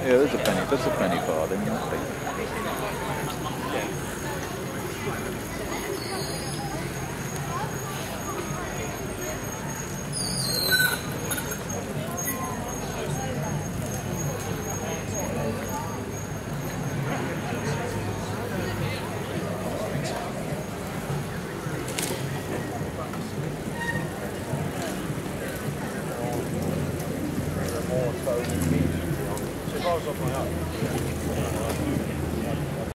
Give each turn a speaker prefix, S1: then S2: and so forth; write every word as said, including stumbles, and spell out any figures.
S1: Yeah, there's a penny. That's a penny farthing. Must be.
S2: So if I was off my own,